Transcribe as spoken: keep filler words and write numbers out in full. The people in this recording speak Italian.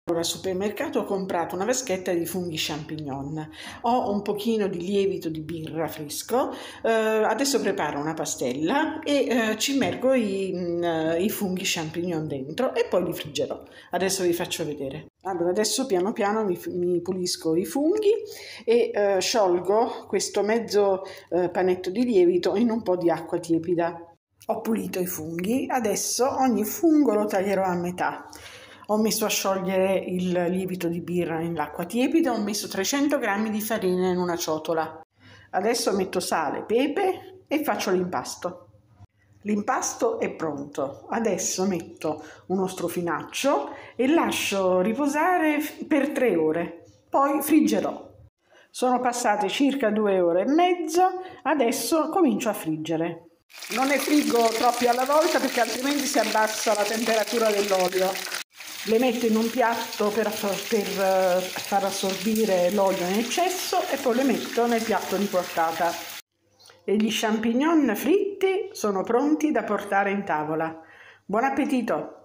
Al supermercato ho comprato una vaschetta di funghi champignon, ho un pochino di lievito di birra fresco, eh, adesso preparo una pastella e eh, ci immergo i, mh, i funghi champignon dentro e poi li friggerò. Adesso vi faccio vedere. Allora, adesso piano piano mi, mi pulisco i funghi e eh, sciolgo questo mezzo eh, panetto di lievito in un po' di acqua tiepida. Ho pulito i funghi, adesso ogni fungo lo taglierò a metà. Ho messo a sciogliere il lievito di birra nell'acqua tiepida, ho messo trecento grammi di farina in una ciotola. Adesso metto sale, pepe e faccio l'impasto. L'impasto è pronto. Adesso metto uno strofinaccio e lascio riposare per tre ore. Poi friggerò. Sono passate circa due ore e mezza, adesso comincio a friggere. Non ne friggo troppi alla volta perché altrimenti si abbassa la temperatura dell'olio. Le metto in un piatto per, per far assorbire l'olio in eccesso e poi le metto nel piatto di portata. E gli champignon fritti sono pronti da portare in tavola. Buon appetito!